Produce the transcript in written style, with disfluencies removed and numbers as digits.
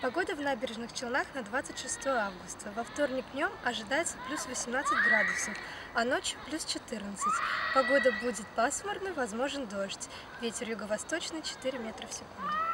Погода в Набережных Челнах на 26 августа. Во вторник днем ожидается плюс 18 градусов, а ночью плюс 14. Погода будет пасмурной, возможен дождь. Ветер юго-восточный 4 метра в секунду.